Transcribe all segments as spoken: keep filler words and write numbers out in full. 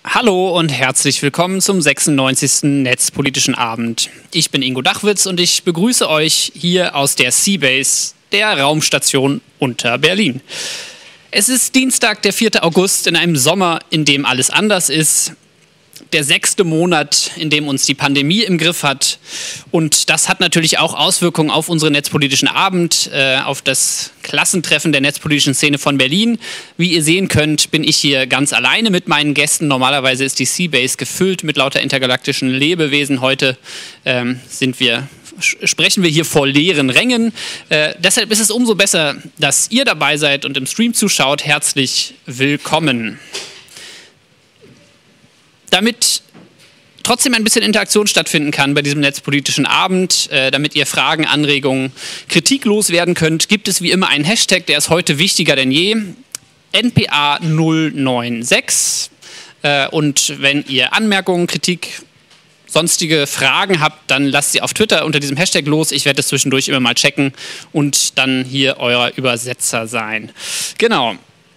Hallo und herzlich willkommen zum sechsundneunzigsten Netzpolitischen Abend. Ich bin Ingo Dachwitz und ich begrüße euch hier aus der Seabase, der Raumstation unter Berlin. Es ist Dienstag, der vierte August, in einem Sommer, in dem alles anders ist. Der sechste Monat, in dem uns die Pandemie im Griff hat. Und das hat natürlich auch Auswirkungen auf unseren Netzpolitischen Abend, äh, auf das Klassentreffen der netzpolitischen Szene von Berlin. Wie ihr sehen könnt, bin ich hier ganz alleine mit meinen Gästen. Normalerweise ist die Seabase gefüllt mit lauter intergalaktischen Lebewesen. Heute ähm, sind wir, sprechen wir hier vor leeren Rängen. Äh, deshalb ist es umso besser, dass ihr dabei seid und im Stream zuschaut. Herzlich willkommen. Damit trotzdem ein bisschen Interaktion stattfinden kann bei diesem netzpolitischen Abend, äh, damit ihr Fragen, Anregungen, Kritik loswerden könnt, gibt es wie immer einen Hashtag, der ist heute wichtiger denn je, N P A null neun sechs. Äh, und wenn ihr Anmerkungen, Kritik, sonstige Fragen habt, dann lasst sie auf Twitter unter diesem Hashtag los. Ich werde das zwischendurch immer mal checken und dann hier euer Übersetzer sein. Genau.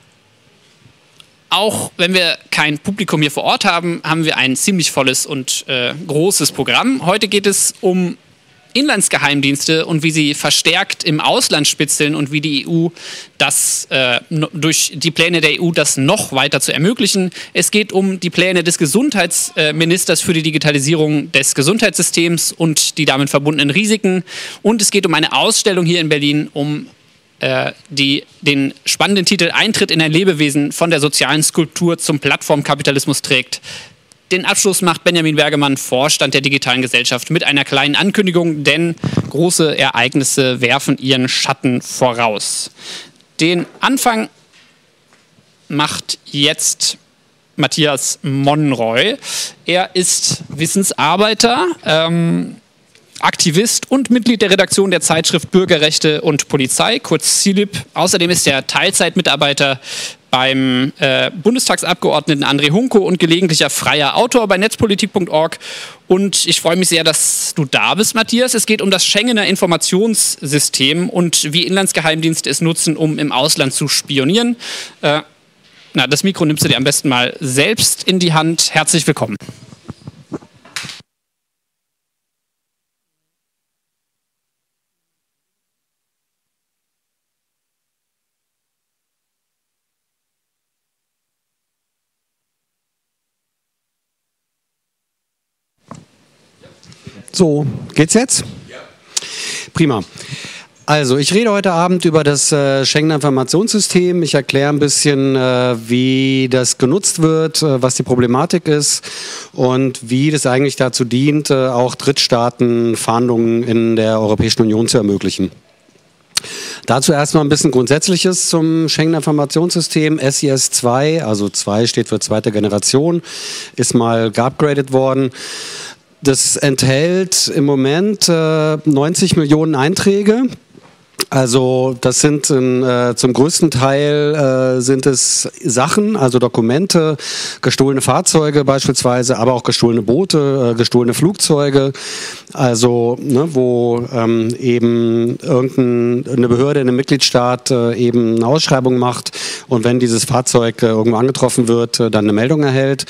Auch wenn wir kein Publikum hier vor Ort haben, haben wir ein ziemlich volles und äh, großes Programm. Heute geht es um Inlandsgeheimdienste und wie sie verstärkt im Ausland spitzeln und wie die E U das äh, durch die Pläne der E U das noch weiter zu ermöglichen. Es geht um die Pläne des Gesundheitsministers für die Digitalisierung des Gesundheitssystems und die damit verbundenen Risiken. Und es geht um eine Ausstellung hier in Berlin, um die den spannenden Titel Eintritt in ein Lebewesen von der sozialen Skulptur zum Plattformkapitalismus trägt. Den Abschluss macht Benjamin Bergemann, Vorstand der digitalen Gesellschaft, mit einer kleinen Ankündigung, denn große Ereignisse werfen ihren Schatten voraus. Den Anfang macht jetzt Matthias Monroy. Er ist Wissensarbeiter, ähm, Aktivist und Mitglied der Redaktion der Zeitschrift Bürgerrechte und Polizei, kurz C I L I P. Außerdem ist er Teilzeitmitarbeiter beim äh, Bundestagsabgeordneten André Hunko und gelegentlicher freier Autor bei netzpolitik punkt org. Und ich freue mich sehr, dass du da bist, Matthias. Es geht um das Schengener Informationssystem und wie Inlandsgeheimdienste es nutzen, um im Ausland zu spionieren. Äh, na, das Mikro nimmst du dir am besten mal selbst in die Hand. Herzlich willkommen. So, geht's jetzt? Ja. Prima. Also, ich rede heute Abend über das äh, Schengener Informationssystem. Ich erkläre ein bisschen, äh, wie das genutzt wird, äh, was die Problematik ist und wie das eigentlich dazu dient, äh, auch Drittstaaten Fahndungen in der Europäischen Union zu ermöglichen. Dazu erstmal ein bisschen Grundsätzliches zum Schengener Informationssystem. S I S zwei, also zwei steht für zweite Generation, ist mal geupgradet worden. Das enthält im Moment äh, neunzig Millionen Einträge. Also das sind äh, zum größten Teil äh, sind es Sachen, also Dokumente, gestohlene Fahrzeuge beispielsweise, aber auch gestohlene Boote, äh, gestohlene Flugzeuge. Also ne, wo ähm, eben irgendeine Behörde in einem Mitgliedstaat äh, eben eine Ausschreibung macht und wenn dieses Fahrzeug äh, irgendwo angetroffen wird, äh, dann eine Meldung erhält.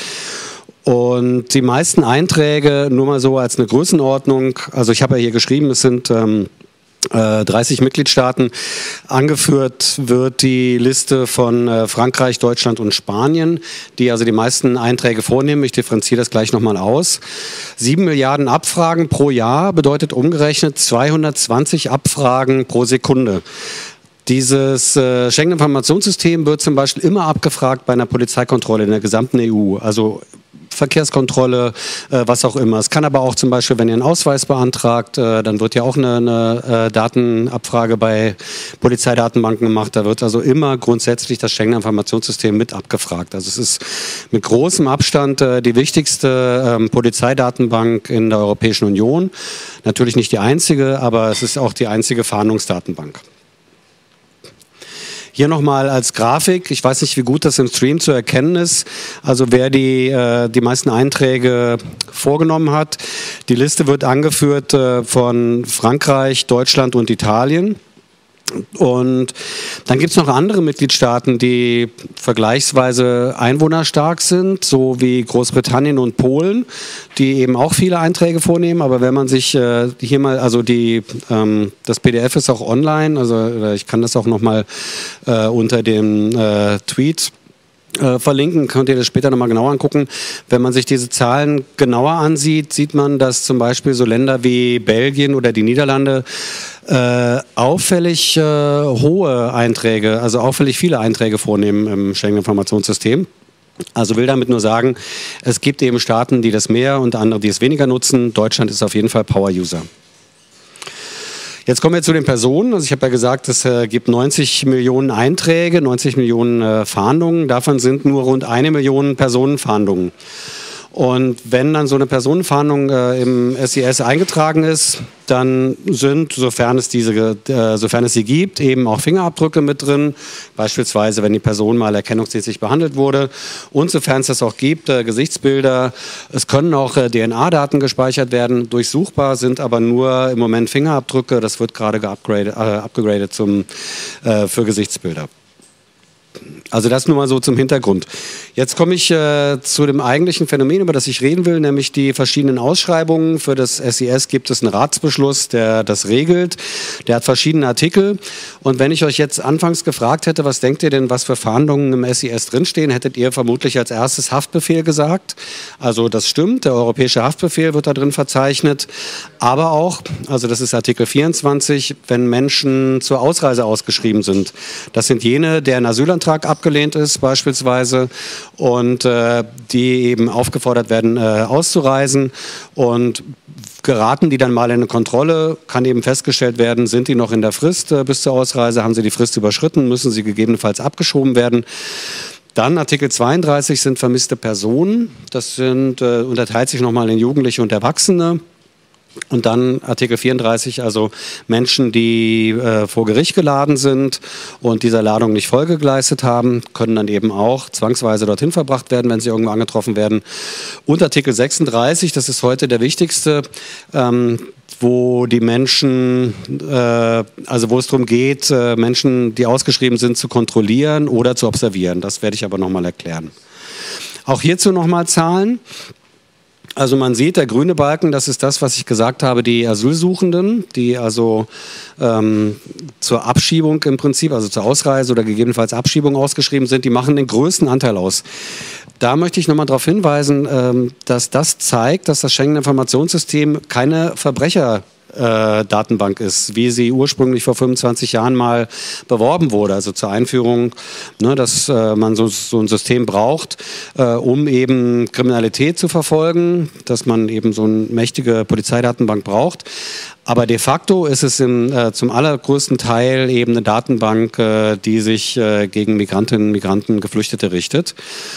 Und die meisten Einträge, nur mal so als eine Größenordnung, also ich habe ja hier geschrieben, es sind ähm, äh, dreißig Mitgliedstaaten, angeführt wird die Liste von äh, Frankreich, Deutschland und Spanien, die also die meisten Einträge vornehmen. Ich differenziere das gleich nochmal aus. Sieben Milliarden Abfragen pro Jahr bedeutet umgerechnet zweihundertzwanzig Abfragen pro Sekunde. Dieses äh, Schengen-Informationssystem wird zum Beispiel immer abgefragt bei einer Polizeikontrolle in der gesamten E U, also Verkehrskontrolle, äh, was auch immer. Es kann aber auch zum Beispiel, wenn ihr einen Ausweis beantragt, äh, dann wird ja auch eine, eine äh, Datenabfrage bei Polizeidatenbanken gemacht. Da wird also immer grundsätzlich das Schengener Informationssystem mit abgefragt. Also es ist mit großem Abstand äh, die wichtigste ähm, Polizeidatenbank in der Europäischen Union. Natürlich nicht die einzige, aber es ist auch die einzige Fahndungsdatenbank. Hier nochmal als Grafik, ich weiß nicht, wie gut das im Stream zu erkennen ist, also wer die, äh, die meisten Einträge vorgenommen hat. Die Liste wird angeführt äh, von Frankreich, Deutschland und Italien. Und dann gibt es noch andere Mitgliedstaaten, die vergleichsweise einwohnerstark sind, so wie Großbritannien und Polen, die eben auch viele Einträge vornehmen. Aber wenn man sich äh, hier mal, also die, ähm, das P D F ist auch online, also ich kann das auch nochmal äh, unter dem äh, Tweet Äh, verlinken, könnt ihr das später nochmal genauer angucken. Wenn man sich diese Zahlen genauer ansieht, sieht man, dass zum Beispiel so Länder wie Belgien oder die Niederlande äh, auffällig äh, hohe Einträge, also auffällig viele Einträge vornehmen im Schengen-Informationssystem. Also will damit nur sagen, es gibt eben Staaten, die das mehr und andere, die es weniger nutzen. Deutschland ist auf jeden Fall Power-User. Jetzt kommen wir zu den Personen. Also ich habe ja gesagt, es äh, gibt neunzig Millionen Einträge, neunzig Millionen äh, Fahndungen. Davon sind nur rund eine Million Personenfahndungen. Und wenn dann so eine Personenfahndung äh, im S I S eingetragen ist, dann sind, sofern es, diese, äh, sofern es sie gibt, eben auch Fingerabdrücke mit drin. Beispielsweise, wenn die Person mal erkennungsdienstlich behandelt wurde. Und sofern es das auch gibt, äh, Gesichtsbilder. Es können auch äh, D N A-Daten gespeichert werden. Durchsuchbar sind aber nur im Moment Fingerabdrücke. Das wird gerade geupgradet, äh, upgradet zum, äh, für Gesichtsbilder. Also das nur mal so zum Hintergrund. Jetzt komme ich äh, zu dem eigentlichen Phänomen, über das ich reden will, nämlich die verschiedenen Ausschreibungen. Für das S I S gibt es einen Ratsbeschluss, der das regelt. Der hat verschiedene Artikel. Und wenn ich euch jetzt anfangs gefragt hätte, was denkt ihr denn, was für Fahndungen im S I S drinstehen, hättet ihr vermutlich als erstes Haftbefehl gesagt. Also das stimmt, der europäische Haftbefehl wird da drin verzeichnet. Aber auch, also das ist Artikel vierundzwanzig, wenn Menschen zur Ausreise ausgeschrieben sind. Das sind jene, deren Asylantrag abgelehnt ist beispielsweise und äh, die eben aufgefordert werden, äh, auszureisen, und geraten die dann mal in eine Kontrolle, kann eben festgestellt werden, sind die noch in der Frist äh, bis zur Ausreise, haben sie die Frist überschritten, müssen sie gegebenenfalls abgeschoben werden. Dann Artikel zweiunddreißig sind vermisste Personen, das sind, äh, unterteilt sich nochmal in Jugendliche und Erwachsene. Und dann Artikel vierunddreißig, also Menschen, die äh, vor Gericht geladen sind und dieser Ladung nicht Folge geleistet haben, können dann eben auch zwangsweise dorthin verbracht werden, wenn sie irgendwo angetroffen werden. Und Artikel sechsunddreißig, das ist heute der wichtigste, ähm, wo die Menschen, äh, also wo es darum geht, äh, Menschen, die ausgeschrieben sind, zu kontrollieren oder zu observieren. Das werde ich aber nochmal erklären. Auch hierzu nochmal Zahlen. Also man sieht, der grüne Balken, das ist das, was ich gesagt habe, die Asylsuchenden, die also ähm, zur Abschiebung im Prinzip, also zur Ausreise oder gegebenenfalls Abschiebung ausgeschrieben sind, die machen den größten Anteil aus. Da möchte ich nochmal darauf hinweisen, ähm, dass das zeigt, dass das Schengen-Informationssystem keine Verbrecher Äh, Datenbank ist, wie sie ursprünglich vor fünfundzwanzig Jahren mal beworben wurde, also zur Einführung, ne, dass äh, man so, so ein System braucht, äh, um eben Kriminalität zu verfolgen, dass man eben so eine mächtige Polizeidatenbank braucht. Aber de facto ist es im, äh, zum allergrößten Teil eben eine Datenbank, äh, die sich äh, gegen Migrantinnen, Migranten, Geflüchtete richtet.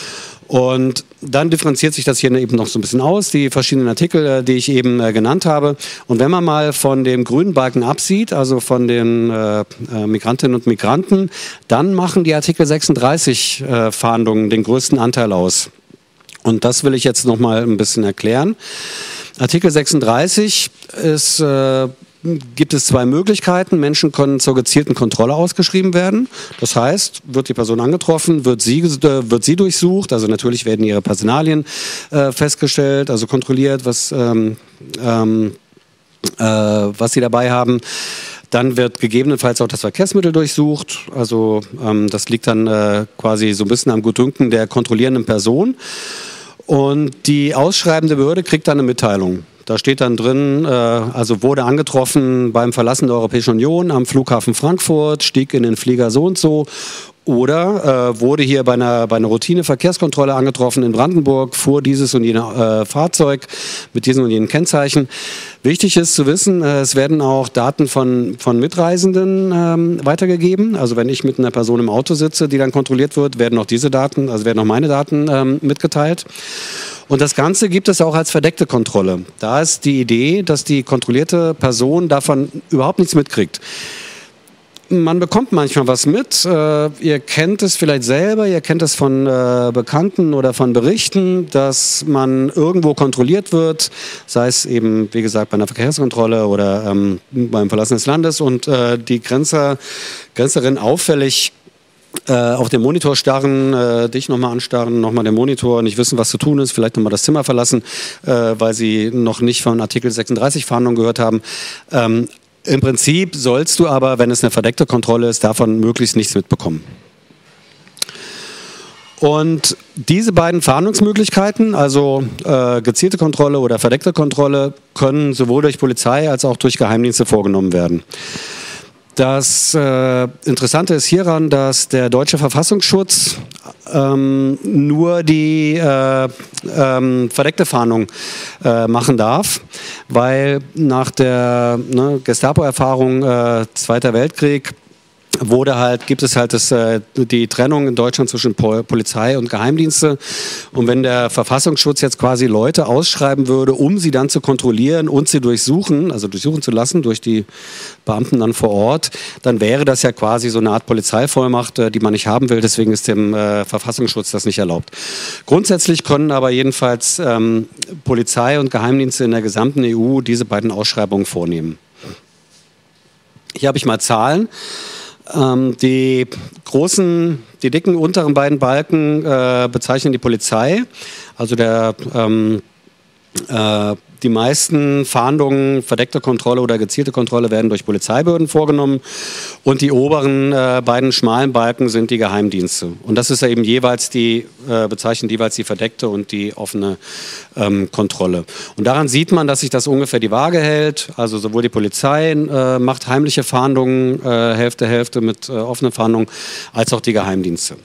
Und dann differenziert sich das hier eben noch so ein bisschen aus, die verschiedenen Artikel, die ich eben äh, genannt habe. Und wenn man mal von dem grünen Balken absieht, also von den äh, äh, Migrantinnen und Migranten, dann machen die Artikel sechsunddreißig äh, Fahndungen den größten Anteil aus. Und das will ich jetzt noch mal ein bisschen erklären. Artikel sechsunddreißig ist... Äh, gibt es zwei Möglichkeiten. Menschen können zur gezielten Kontrolle ausgeschrieben werden. Das heißt, wird die Person angetroffen, wird sie, äh, wird sie durchsucht. Also natürlich werden ihre Personalien äh, festgestellt, also kontrolliert, was, ähm, ähm, äh, was sie dabei haben. Dann wird gegebenenfalls auch das Verkehrsmittel durchsucht. Also ähm, das liegt dann äh, quasi so ein bisschen am Gutdünken der kontrollierenden Person. Und die ausschreibende Behörde kriegt dann eine Mitteilung. Da steht dann drin, äh, also wurde angetroffen beim Verlassen der Europäischen Union am Flughafen Frankfurt, stieg in den Flieger so und so. Oder äh, wurde hier bei einer, bei einer Routine-Verkehrskontrolle angetroffen in Brandenburg, fuhr dieses und jenes äh, Fahrzeug mit diesen und jenen Kennzeichen. Wichtig ist zu wissen, äh, es werden auch Daten von, von Mitreisenden ähm, weitergegeben. Also wenn ich mit einer Person im Auto sitze, die dann kontrolliert wird, werden auch diese Daten, also werden auch meine Daten ähm, mitgeteilt. Und das Ganze gibt es auch als verdeckte Kontrolle. Da ist die Idee, dass die kontrollierte Person davon überhaupt nichts mitkriegt. man bekommt manchmal was mit. Äh, ihr kennt es vielleicht selber, ihr kennt es von äh, Bekannten oder von Berichten, dass man irgendwo kontrolliert wird, sei es eben, wie gesagt, bei einer Verkehrskontrolle oder ähm, beim Verlassen des Landes und äh, die Grenzer, Grenzerin auffällig äh, auf den Monitor starren, äh, dich nochmal anstarren, nochmal den Monitor, nicht wissen, was zu tun ist, vielleicht nochmal das Zimmer verlassen, äh, weil sie noch nicht von Artikel sechsunddreißig Fahndung gehört haben. Ähm, Im Prinzip sollst du aber, wenn es eine verdeckte Kontrolle ist, davon möglichst nichts mitbekommen. Und diese beiden Fahndungsmöglichkeiten, also äh, gezielte Kontrolle oder verdeckte Kontrolle, können sowohl durch Polizei als auch durch Geheimdienste vorgenommen werden. Das äh, Interessante ist hieran, dass der deutsche Verfassungsschutz ähm, nur die äh, ähm, verdeckte Fahndung äh, machen darf, weil nach der ne, Gestapo-Erfahrung äh, Zweiter Weltkrieg wurde halt, gibt es halt das, äh, die Trennung in Deutschland zwischen Pol Polizei und Geheimdienste. Und wenn der Verfassungsschutz jetzt quasi Leute ausschreiben würde, um sie dann zu kontrollieren und sie durchsuchen, also durchsuchen zu lassen durch die Beamten dann vor Ort, dann wäre das ja quasi so eine Art Polizeivollmacht, äh, die man nicht haben will. Deswegen ist dem äh, Verfassungsschutz das nicht erlaubt. Grundsätzlich können aber jedenfalls ähm, Polizei und Geheimdienste in der gesamten E U diese beiden Ausschreibungen vornehmen. Hier habe ich mal Zahlen. Ähm, die großen, die dicken unteren beiden Balken äh, bezeichnen die Polizei. Also der, ähm, äh, die meisten Fahndungen, verdeckte Kontrolle oder gezielte Kontrolle werden durch Polizeibehörden vorgenommen. Und die oberen äh, beiden schmalen Balken sind die Geheimdienste. Und das ist ja eben jeweils die, äh, bezeichnen jeweils die verdeckte und die offene ähm, Kontrolle. Und daran sieht man, dass sich das ungefähr die Waage hält. Also sowohl die Polizei äh, macht heimliche Fahndungen, äh, Hälfte, Hälfte mit äh, offenen Fahndungen, als auch die Geheimdienste.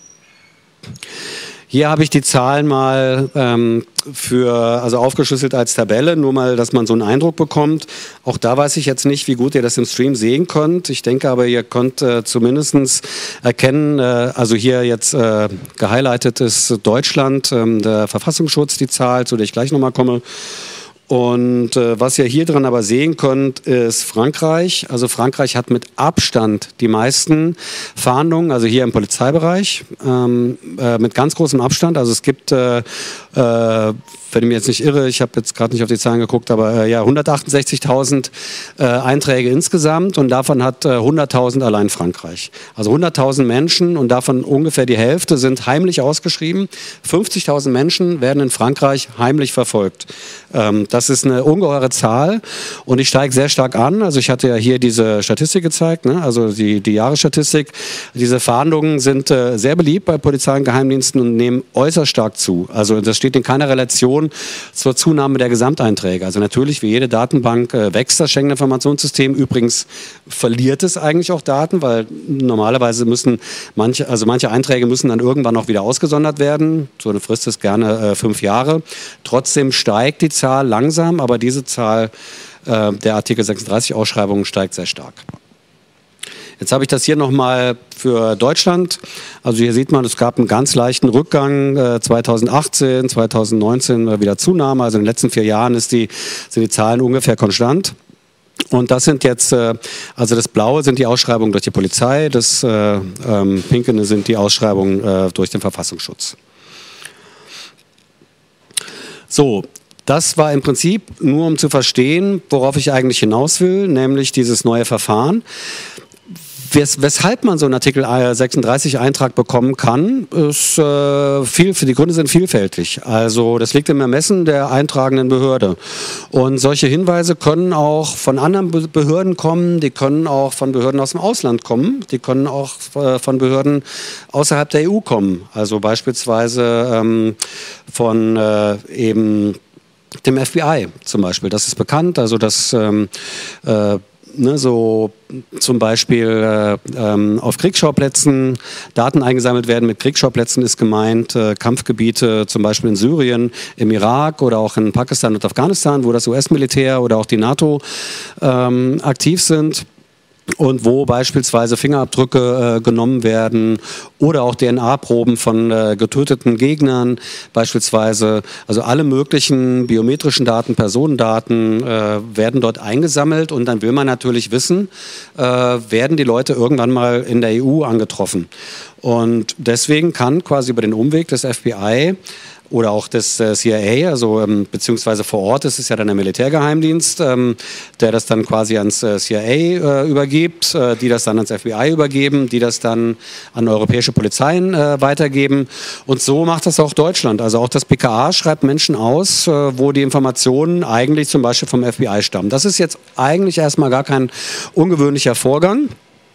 Hier habe ich die Zahlen mal ähm, für, also aufgeschlüsselt als Tabelle, nur mal, dass man so einen Eindruck bekommt. Auch da weiß ich jetzt nicht, wie gut ihr das im Stream sehen könnt. Ich denke aber, ihr könnt äh, zumindest erkennen, äh, also hier jetzt äh, gehighlightet ist Deutschland, äh, der Verfassungsschutz, die Zahl, zu der ich gleich nochmal komme. Und äh, was ihr hier dran aber sehen könnt, ist Frankreich. Also Frankreich hat mit Abstand die meisten Fahndungen, also hier im Polizeibereich, ähm, äh, mit ganz großem Abstand. Also es gibt, äh, äh, wenn ich mich jetzt nicht irre, ich habe jetzt gerade nicht auf die Zahlen geguckt, aber äh, ja, hundertachtundsechzigtausend äh, Einträge insgesamt und davon hat äh, hunderttausend allein Frankreich. Also hunderttausend Menschen und davon ungefähr die Hälfte sind heimlich ausgeschrieben. fünfzigtausend Menschen werden in Frankreich heimlich verfolgt. Ähm, das ist eine ungeheure Zahl und ich steige sehr stark an. Also ich hatte ja hier diese Statistik gezeigt, ne? Also die, die Jahresstatistik. Diese Fahndungen sind äh, sehr beliebt bei Polizei und Geheimdiensten und nehmen äußerst stark zu. Also das steht in keiner Relation zur Zunahme der Gesamteinträge. Also natürlich, wie jede Datenbank, äh, wächst das Schengen-Informationssystem. Übrigens verliert es eigentlich auch Daten, weil normalerweise müssen manche, also manche Einträge müssen dann irgendwann auch wieder ausgesondert werden. So eine Frist ist gerne äh, fünf Jahre. Trotzdem steigt die Zahl langsam, aber diese Zahl äh, der Artikel sechsunddreißig Ausschreibungen steigt sehr stark. Jetzt habe ich das hier nochmal für Deutschland. Also hier sieht man, es gab einen ganz leichten Rückgang äh, zweitausendachtzehn, zweitausendneunzehn wieder Zunahme. Also in den letzten vier Jahren ist die, sind die Zahlen ungefähr konstant. Und das sind jetzt, äh, also das Blaue sind die Ausschreibungen durch die Polizei, das äh, ähm, Pinke sind die Ausschreibungen äh, durch den Verfassungsschutz. So. Das war im Prinzip nur, um zu verstehen, worauf ich eigentlich hinaus will, nämlich dieses neue Verfahren. Wes weshalb man so einen Artikel sechsunddreißig Eintrag bekommen kann, ist äh, viel, für die Gründe sind vielfältig. Also das liegt im Ermessen der eintragenden Behörde. Und solche Hinweise können auch von anderen Be Behörden kommen, die können auch von Behörden aus dem Ausland kommen, die können auch äh, von Behörden außerhalb der E U kommen. Also beispielsweise ähm, von äh, eben dem F B I zum Beispiel. Das ist bekannt, also dass ähm, äh, ne, so zum Beispiel äh, ähm, auf Kriegsschauplätzen Daten eingesammelt werden. Mit Kriegsschauplätzen ist gemeint äh, Kampfgebiete zum Beispiel in Syrien, im Irak oder auch in Pakistan und Afghanistan, wo das U S-Militär oder auch die NATO ähm, aktiv sind. und wo beispielsweise Fingerabdrücke äh, genommen werden oder auch D N A-Proben von äh, getöteten Gegnern beispielsweise. Also alle möglichen biometrischen Daten, Personendaten äh, werden dort eingesammelt und dann will man natürlich wissen, äh, werden die Leute irgendwann mal in der E U angetroffen. Und deswegen kann quasi über den Umweg des F B I oder auch des äh, C I A, also ähm, beziehungsweise vor Ort ist es ja dann der Militärgeheimdienst, ähm, der das dann quasi ans äh, C I A äh, übergibt, äh, die das dann ans F B I übergeben, die das dann an europäische Polizeien äh, weitergeben. Und so macht das auch Deutschland. Also auch das B K A schreibt Menschen aus, äh, wo die Informationen eigentlich zum Beispiel vom F B I stammen. Das ist jetzt eigentlich erstmal gar kein ungewöhnlicher Vorgang.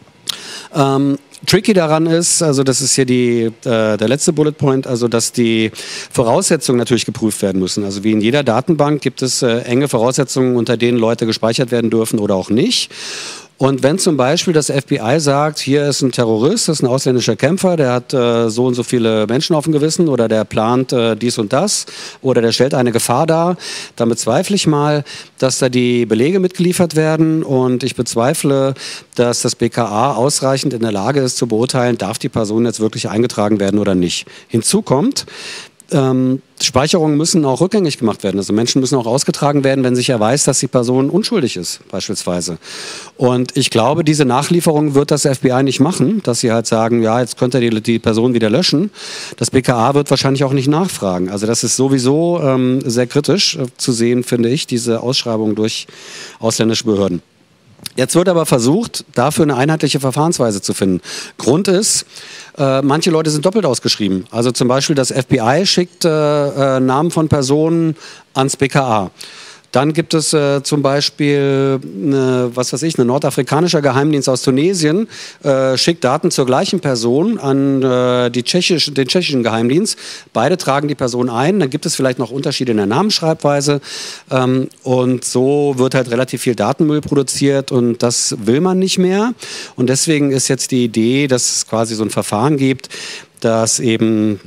Ähm, Tricky daran ist, also das ist hier die, äh, der letzte Bullet Point, also dass die Voraussetzungen natürlich geprüft werden müssen. Also wie in jeder Datenbank gibt es äh, enge Voraussetzungen, unter denen Leute gespeichert werden dürfen oder auch nicht. Und wenn zum Beispiel das F B I sagt, hier ist ein Terrorist, das ist ein ausländischer Kämpfer, der hat äh, so und so viele Menschen auf dem Gewissen oder der plant äh, dies und das oder der stellt eine Gefahr dar, dann bezweifle ich mal, dass da die Belege mitgeliefert werden und ich bezweifle, dass das B K A ausreichend in der Lage ist zu beurteilen, darf die Person jetzt wirklich eingetragen werden oder nicht. Hinzu kommt, Ähm, Speicherungen müssen auch rückgängig gemacht werden. Also Menschen müssen auch ausgetragen werden, wenn sich erweist, dass die Person unschuldig ist, beispielsweise. Und ich glaube, diese Nachlieferung wird das F B I nicht machen, dass sie halt sagen, ja, jetzt könnt ihr die, die Person wieder löschen. Das B K A wird wahrscheinlich auch nicht nachfragen. Also das ist sowieso ähm, sehr kritisch äh, zu sehen, finde ich, diese Ausschreibung durch ausländische Behörden. Jetzt wird aber versucht, dafür eine einheitliche Verfahrensweise zu finden. Grund ist, äh, manche Leute sind doppelt ausgeschrieben. Also zum Beispiel das F B I schickt äh, äh, Namen von Personen ans B K A. Dann gibt es äh, zum Beispiel, eine, was weiß ich, ein nordafrikanischer Geheimdienst aus Tunesien, äh, schickt Daten zur gleichen Person an äh, die tschechisch, den tschechischen Geheimdienst. Beide tragen die Person ein, dann gibt es vielleicht noch Unterschiede in der Namensschreibweise. Ähm, und so wird halt relativ viel Datenmüll produziert und das will man nicht mehr. Und deswegen ist jetzt die Idee, dass es quasi so ein Verfahren gibt, dass eben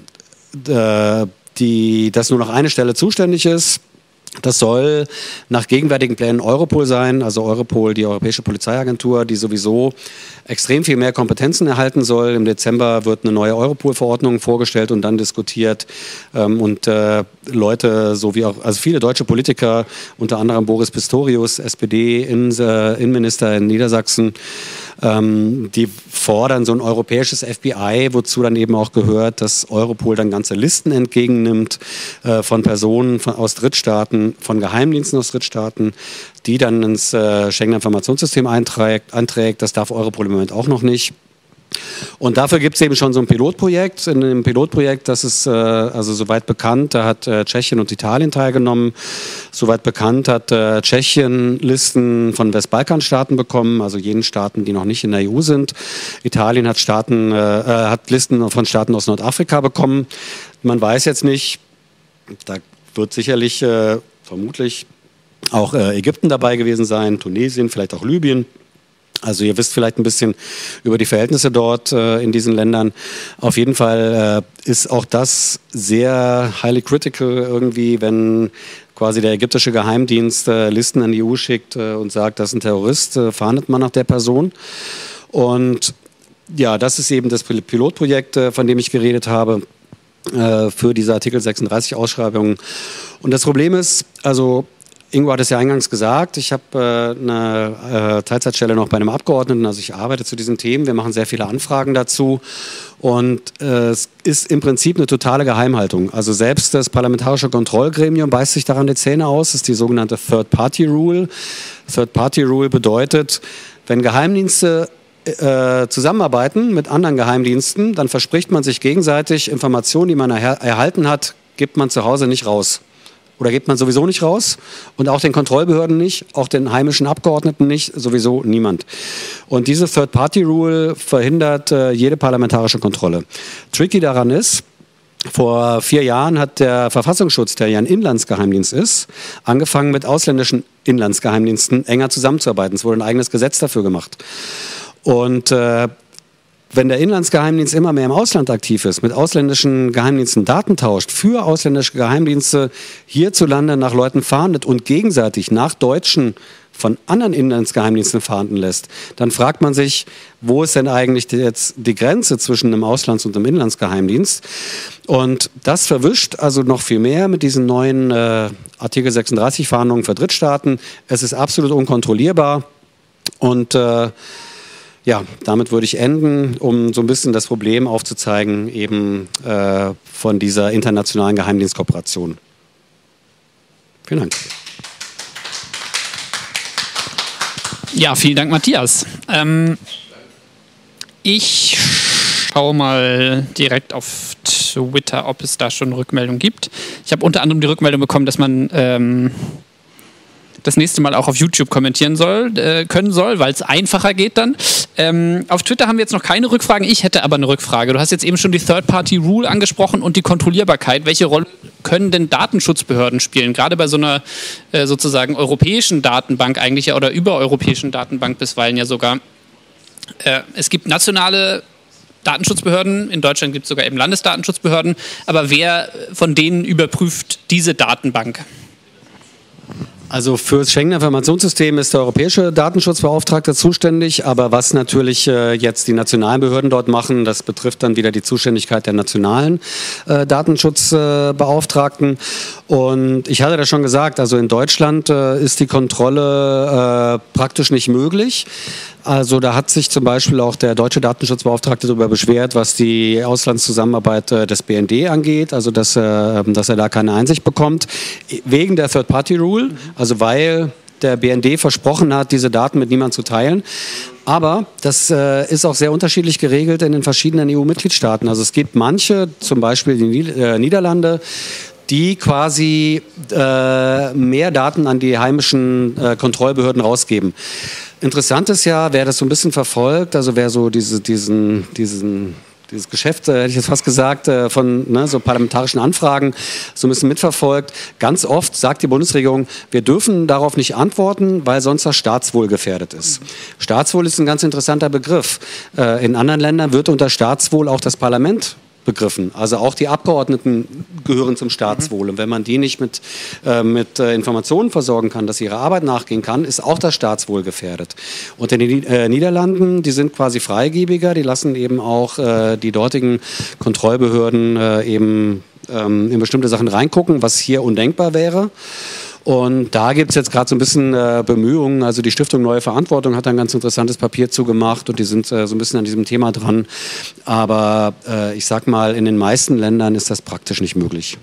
äh, die, dass nur noch eine Stelle zuständig ist. Das soll nach gegenwärtigen Plänen Europol sein, also Europol, die Europäische Polizeiagentur, die sowieso extrem viel mehr Kompetenzen erhalten soll. Im Dezember wird eine neue Europol-Verordnung vorgestellt und dann diskutiert. Ähm, und äh, Leute, so wie auch, also viele deutsche Politiker, unter anderem Boris Pistorius, S P D-Innenminister in Niedersachsen, ähm, die fordern so ein europäisches F B I, wozu dann eben auch gehört, dass Europol dann ganze Listen entgegennimmt äh, von Personen von, aus Drittstaaten, von Geheimdiensten aus Drittstaaten, die dann ins äh, Schengener Informationssystem einträgt, anträgt. Das darf Europol im Moment auch noch nicht. Und dafür gibt es eben schon so ein Pilotprojekt. In dem Pilotprojekt, das ist äh, also soweit bekannt, da hat äh, Tschechien und Italien teilgenommen. Soweit bekannt hat äh, Tschechien Listen von Westbalkanstaaten bekommen, also jenen Staaten, die noch nicht in der E U sind. Italien hat, Staaten, äh, hat Listen von Staaten aus Nordafrika bekommen. Man weiß jetzt nicht, da wird sicherlich äh, vermutlich auch äh, Ägypten dabei gewesen sein, Tunesien, vielleicht auch Libyen. Also ihr wisst vielleicht ein bisschen über die Verhältnisse dort äh, in diesen Ländern. Auf jeden Fall äh, ist auch das sehr highly critical irgendwie, wenn quasi der ägyptische Geheimdienst äh, Listen an die E U schickt äh, und sagt, das ist ein Terrorist, äh, fahndet man nach der Person. Und ja, das ist eben das Pilotprojekt, äh, von dem ich geredet habe, äh, für diese Artikel sechsunddreißig Ausschreibungen. Und das Problem ist, also Ingo hat es ja eingangs gesagt, ich habe äh, eine äh, Teilzeitstelle noch bei einem Abgeordneten, also ich arbeite zu diesen Themen, wir machen sehr viele Anfragen dazu und äh, es ist im Prinzip eine totale Geheimhaltung. Also selbst das Parlamentarische Kontrollgremium beißt sich daran die Zähne aus, das ist die sogenannte Third-Party-Rule. Third-Party-Rule bedeutet, wenn Geheimdienste äh, zusammenarbeiten mit anderen Geheimdiensten, dann verspricht man sich gegenseitig Informationen, die man er- erhalten hat, gibt man zu Hause nicht raus. Oder gibt man sowieso nicht raus und auch den Kontrollbehörden nicht, auch den heimischen Abgeordneten nicht, sowieso niemand. Und diese Third-Party-Rule verhindert äh, jede parlamentarische Kontrolle. Tricky daran ist, vor vier Jahren hat der Verfassungsschutz, der ja ein Inlandsgeheimdienst ist, angefangen mit ausländischen Inlandsgeheimdiensten enger zusammenzuarbeiten. Es wurde ein eigenes Gesetz dafür gemacht. Und äh, wenn der Inlandsgeheimdienst immer mehr im Ausland aktiv ist, mit ausländischen Geheimdiensten Daten tauscht, für ausländische Geheimdienste hierzulande nach Leuten fahndet und gegenseitig nach deutschen von anderen Inlandsgeheimdiensten fahnden lässt, dann fragt man sich, wo ist denn eigentlich die, jetzt die Grenze zwischen einem Auslands- und einem Inlandsgeheimdienst? Und das verwischt also noch viel mehr mit diesen neuen äh, Artikel sechsunddreißig-Fahndungen für Drittstaaten. Es ist absolut unkontrollierbar und äh, ja, damit würde ich enden, um so ein bisschen das Problem aufzuzeigen, eben äh, von dieser internationalen Geheimdienstkooperation. Vielen Dank. Ja, vielen Dank, Matthias. Ähm, ich schaue mal direkt auf Twitter, ob es da schon Rückmeldungen gibt. Ich habe unter anderem die Rückmeldung bekommen, dass man ähm, das nächste Mal auch auf YouTube kommentieren soll, äh, können soll, weil es einfacher geht dann. Ähm, auf Twitter haben wir jetzt noch keine Rückfragen. Ich hätte aber eine Rückfrage. Du hast jetzt eben schon die Third-Party-Rule angesprochen und die Kontrollierbarkeit. Welche Rolle können denn Datenschutzbehörden spielen? Gerade bei so einer äh, sozusagen europäischen Datenbank eigentlich ja oder übereuropäischen Datenbank bisweilen ja sogar. Äh, es gibt nationale Datenschutzbehörden, in Deutschland gibt es sogar eben Landesdatenschutzbehörden, aber wer von denen überprüft diese Datenbank? Also für das Schengener Informationssystem ist der europäische Datenschutzbeauftragte zuständig, aber was natürlich äh, jetzt die nationalen Behörden dort machen, das betrifft dann wieder die Zuständigkeit der nationalen äh, Datenschutzbeauftragten. Äh, Und ich hatte das schon gesagt, also in Deutschland äh, ist die Kontrolle äh, praktisch nicht möglich. Also da hat sich zum Beispiel auch der deutsche Datenschutzbeauftragte darüber beschwert, was die Auslandszusammenarbeit äh, des B N D angeht, also dass, äh, dass er da keine Einsicht bekommt, wegen der Third-Party-Rule, also weil der B N D versprochen hat, diese Daten mit niemandem zu teilen. Aber das äh, ist auch sehr unterschiedlich geregelt in den verschiedenen E U-Mitgliedstaaten. Also es gibt manche, zum Beispiel die Nied- äh, Niederlande, die quasi äh, mehr Daten an die heimischen äh, Kontrollbehörden rausgeben. Interessant ist ja, wer das so ein bisschen verfolgt, also wer so diese, diesen, diesen, dieses Geschäft, äh, hätte ich jetzt fast gesagt, äh, von ne, so parlamentarischen Anfragen so ein bisschen mitverfolgt, ganz oft sagt die Bundesregierung, wir dürfen darauf nicht antworten, weil sonst das Staatswohl gefährdet ist. Staatswohl ist ein ganz interessanter Begriff. Äh, in anderen Ländern wird unter Staatswohl auch das Parlament begriffen. Also auch die Abgeordneten gehören zum Staatswohl. Und wenn man die nicht mit, äh, mit äh, Informationen versorgen kann, dass sie ihrer Arbeit nachgehen kann, ist auch das Staatswohl gefährdet. Und in den äh, Niederlanden, die sind quasi freigebiger, die lassen eben auch äh, die dortigen Kontrollbehörden äh, eben ähm, in bestimmte Sachen reingucken, was hier undenkbar wäre. Und da gibt es jetzt gerade so ein bisschen äh, Bemühungen. Also die Stiftung Neue Verantwortung hat ein ganz interessantes Papier zugemacht und die sind äh, so ein bisschen an diesem Thema dran. Aber äh, ich sag mal, in den meisten Ländern ist das praktisch nicht möglich.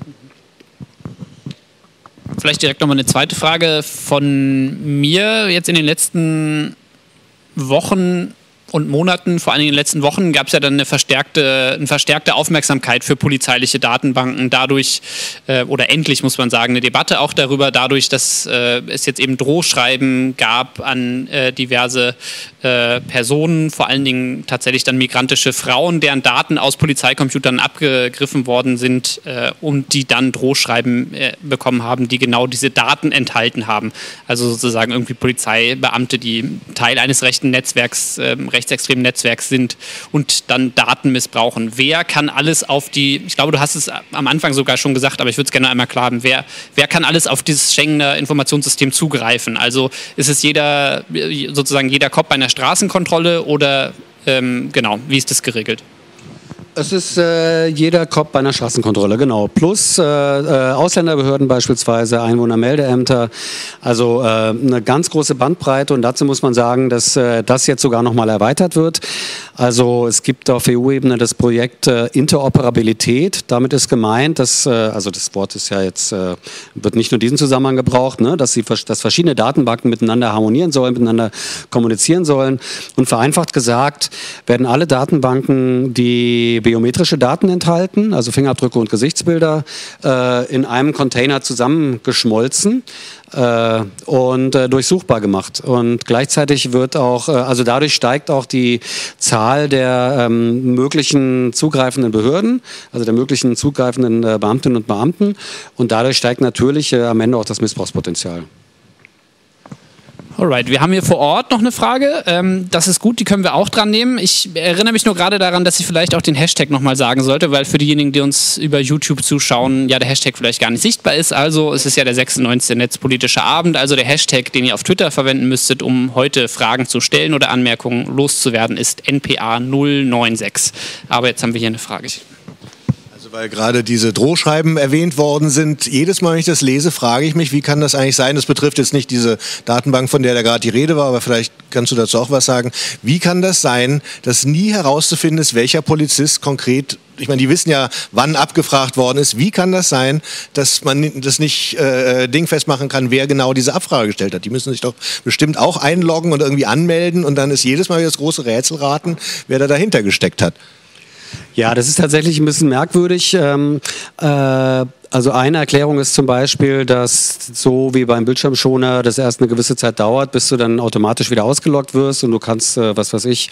Vielleicht direkt nochmal eine zweite Frage von mir. Jetzt in den letzten Wochen und Monaten, vor allem in den letzten Wochen, gab es ja dann eine verstärkte, eine verstärkte Aufmerksamkeit für polizeiliche Datenbanken. Dadurch, äh, oder endlich muss man sagen, eine Debatte auch darüber, dadurch, dass äh, es jetzt eben Drohschreiben gab an äh, diverse äh, Personen, vor allen Dingen tatsächlich dann migrantische Frauen, deren Daten aus Polizeicomputern abgegriffen worden sind äh, und die dann Drohschreiben äh, bekommen haben, die genau diese Daten enthalten haben. Also sozusagen irgendwie Polizeibeamte, die Teil eines rechten Netzwerks, äh, rechtsextremen Netzwerks sind und dann Daten missbrauchen. Wer kann alles auf die, ich glaube, du hast es am Anfang sogar schon gesagt, aber ich würde es gerne einmal klar haben, wer, wer kann alles auf dieses Schengener Informationssystem zugreifen? Also ist es jeder, sozusagen jeder Cop bei einer Straßenkontrolle oder ähm, genau, wie ist das geregelt? Es ist äh, jeder Cop bei einer Straßenkontrolle, genau. Plus äh, äh, Ausländerbehörden beispielsweise, Einwohnermeldeämter. Also äh, eine ganz große Bandbreite. Und dazu muss man sagen, dass äh, das jetzt sogar noch mal erweitert wird. Also es gibt auf E U-Ebene das Projekt äh, Interoperabilität. Damit ist gemeint, dass, äh, also das Wort ist ja jetzt, äh, wird nicht nur in diesem Zusammenhang gebraucht, ne, dass, sie, dass verschiedene Datenbanken miteinander harmonieren sollen, miteinander kommunizieren sollen. Und vereinfacht gesagt werden alle Datenbanken, die biometrische Daten enthalten, also Fingerabdrücke und Gesichtsbilder, äh, in einem Container zusammengeschmolzen äh, und äh, durchsuchbar gemacht. Und gleichzeitig wird auch, äh, also dadurch steigt auch die Zahl der ähm, möglichen zugreifenden Behörden, also der möglichen zugreifenden äh, Beamtinnen und Beamten. Und dadurch steigt natürlich äh, am Ende auch das Missbrauchspotenzial. Alright, wir haben hier vor Ort noch eine Frage. Ähm, das ist gut, die können wir auch dran nehmen. Ich erinnere mich nur gerade daran, dass ich vielleicht auch den Hashtag nochmal sagen sollte, weil für diejenigen, die uns über YouTube zuschauen, ja der Hashtag vielleicht gar nicht sichtbar ist. Also es ist ja der sechsundneunzigste Netzpolitische Abend, also der Hashtag, den ihr auf Twitter verwenden müsstet, um heute Fragen zu stellen oder Anmerkungen loszuwerden, ist N P A null neun sechs. Aber jetzt haben wir hier eine Frage. Weil gerade diese Drohschreiben erwähnt worden sind. Jedes Mal, wenn ich das lese, frage ich mich, wie kann das eigentlich sein? Das betrifft jetzt nicht diese Datenbank, von der da gerade die Rede war, aber vielleicht kannst du dazu auch was sagen. Wie kann das sein, dass nie herauszufinden ist, welcher Polizist konkret, ich meine, die wissen ja, wann abgefragt worden ist. Wie kann das sein, dass man das nicht äh, dingfest machen kann, wer genau diese Abfrage gestellt hat? Die müssen sich doch bestimmt auch einloggen und irgendwie anmelden und dann ist jedes Mal das große Rätselraten, wer da dahinter gesteckt hat. Ja, das ist tatsächlich ein bisschen merkwürdig. Ähm, äh, also eine Erklärung ist zum Beispiel, dass so wie beim Bildschirmschoner das erst eine gewisse Zeit dauert, bis du dann automatisch wieder ausgeloggt wirst und du kannst, äh, was weiß ich,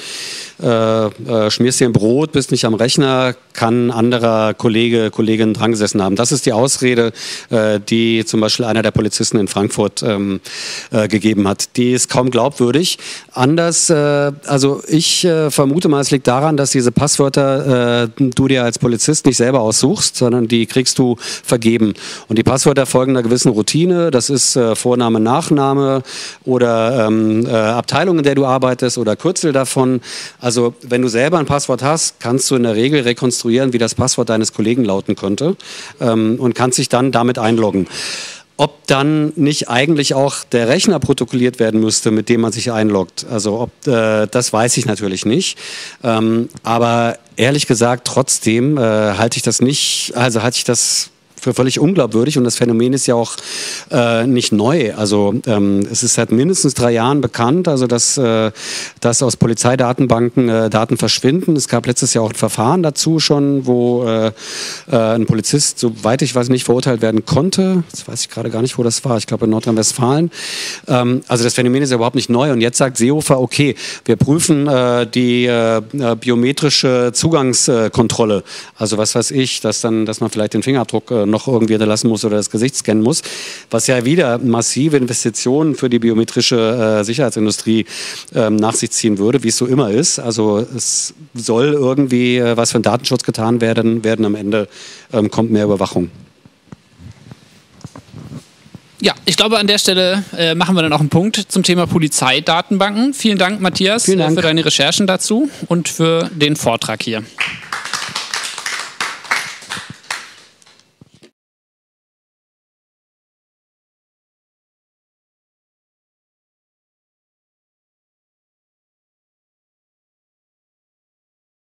äh, äh, schmierst dir ein Brot, bist nicht am Rechner, kann ein anderer Kollege, Kollegin dran gesessen haben. Das ist die Ausrede, äh, die zum Beispiel einer der Polizisten in Frankfurt ähm, äh, gegeben hat. Die ist kaum glaubwürdig. Anders, äh, also ich äh, vermute mal, es liegt daran, dass diese Passwörter äh, du dir als Polizist nicht selber aussuchst, sondern die kriegst du vergeben. Und die Passwörter folgen einer gewissen Routine. Das ist äh, Vorname, Nachname oder ähm, äh, Abteilung, in der du arbeitest oder Kürzel davon. Also wenn du selber ein Passwort hast, kannst du in der Regel rekonstruieren, wie das Passwort deines Kollegen lauten könnte ähm, und kannst dich dann damit einloggen. Ob dann nicht eigentlich auch der Rechner protokolliert werden müsste, mit dem man sich einloggt. Also ob, äh, das weiß ich natürlich nicht. Ähm, aber ehrlich gesagt, trotzdem äh, halte ich das nicht, also halte ich das für völlig unglaubwürdig und das Phänomen ist ja auch äh, nicht neu. Also ähm, es ist seit mindestens drei Jahren bekannt, also dass, äh, dass aus Polizeidatenbanken äh, Daten verschwinden. Es gab letztes Jahr auch ein Verfahren dazu schon, wo äh, äh, ein Polizist, soweit ich weiß, nicht verurteilt werden konnte. Jetzt weiß ich gerade gar nicht, wo das war. Ich glaube in Nordrhein-Westfalen. Ähm, also das Phänomen ist ja überhaupt nicht neu und jetzt sagt Seehofer, okay, wir prüfen äh, die äh, biometrische Zugangskontrolle. Also was weiß ich, dass dann, dass man vielleicht den Fingerabdruck äh, noch irgendwie hinterlassen muss oder das Gesicht scannen muss, was ja wieder massive Investitionen für die biometrische äh, Sicherheitsindustrie ähm, nach sich ziehen würde, wie es so immer ist. Also es soll irgendwie äh, was für den Datenschutz getan werden, werden am Ende ähm, kommt mehr Überwachung. Ja, ich glaube, an der Stelle äh, machen wir dann auch einen Punkt zum Thema Polizeidatenbanken. Vielen Dank, Matthias, Vielen Dank. für deine Recherchen dazu und für den Vortrag hier.